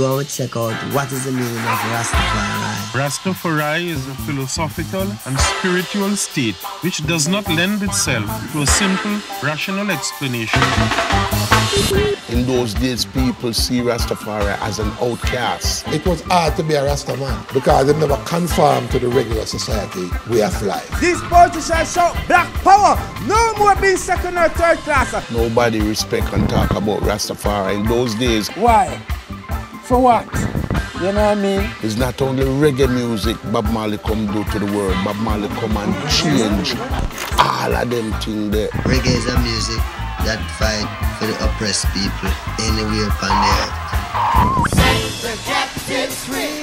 go and check out what is the meaning of Rastafari. Rastafari is a philosophical and spiritual state which does not lend itself to a simple, rational explanation. In those days, people see Rastafari as an outcast. It was hard to be a Rasta man because they never conformed to the regular society way of life. These politicians shout black power, no more being second or third class. Nobody respect and talk about Rastafari in those days. Why? For what? You know what I mean? It's not only reggae music Bob Marley come do to the world. Bob Marley come and change all of them things there. Reggae is a music that fight for the oppressed people anywhere upon the earth. Set the captives free.